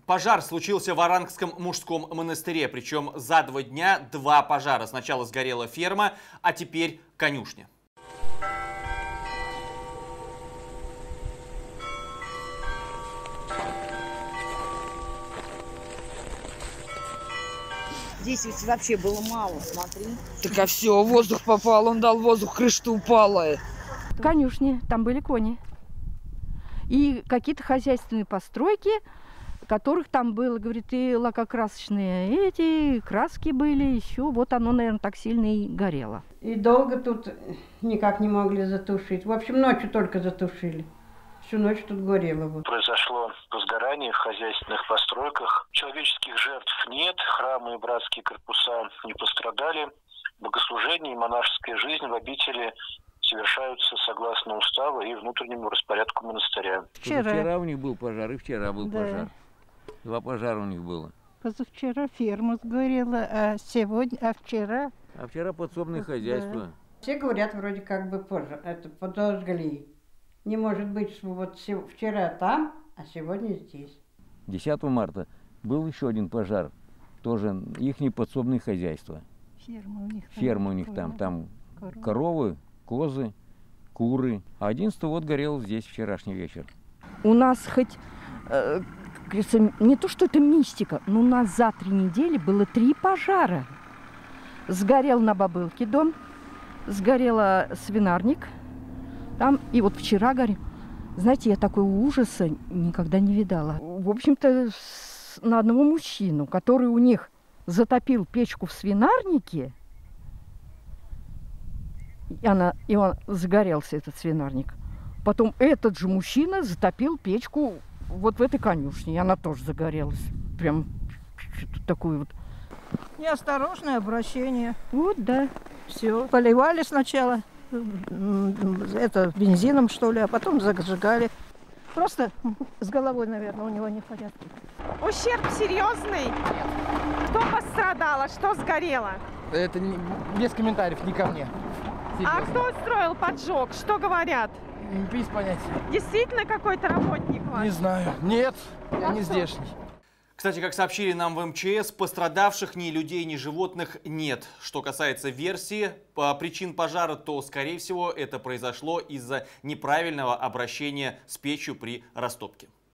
Пожар случился в Орангском мужском монастыре. Причем за 2 дня 2 пожара. Сначала сгорела ферма, а теперь конюшня. Здесь ведь вообще было мало, смотри. Так а все, воздух попал, он дал воздух, крыша упала. Конюшни, там были кони. И какие-то хозяйственные постройки, которых там было, говорит, и лакокрасочные эти краски были, еще вот оно, наверное, так сильно и горело. И долго тут никак не могли затушить. В общем, ночью только затушили. Всю ночь тут горело. Вот. Произошло возгорание в хозяйственных постройках. Человеческих жертв нет, храмы и братские корпуса не пострадали. Богослужение и монашеская жизнь в обители совершаются согласно уставу и внутреннему распорядку монастыря. Вчера у них был пожар, и вчера был пожар. 2 пожара у них было. Позавчера ферма сгорела, а вчера... А вчера подсобное хозяйство. Все говорят, вроде как бы позже, это подожгли. Не может быть, что вот вчера там, а сегодня здесь. 10 марта был еще один пожар. Тоже их подсобное хозяйство. Ферма у них там коровы, козы, куры. А 11 вот горел здесь вчерашний вечер. У нас хоть, говорится, не то, что это мистика, но у нас за 3 недели было 3 пожара. Сгорел на Бобылке дом, сгорела свинарник. Там, и вот вчера горел. Знаете, я такого ужаса никогда не видала. В общем-то, на одного мужчину, который у них затопил печку в свинарнике, и он загорелся, этот свинарник. Потом этот же мужчина затопил печку вот в этой конюшне, и она тоже загорелась. Прям такую вот. Неосторожное обращение. Вот, да. Все. Поливали сначала это бензином, что ли, а потом зажигали. Просто с головой, наверное, у него не в порядке. Ущерб серьезный? Кто пострадало? Что сгорело? Это без комментариев, не ко мне. Серьезно. А кто устроил поджог? Что говорят? Без понятия. Действительно какой-то работник ваш? Не знаю. Нет, я не здешний. Кстати, как сообщили нам в МЧС, пострадавших ни людей, ни животных нет. Что касается версии причин пожара, то, скорее всего, это произошло из-за неправильного обращения с печью при растопке.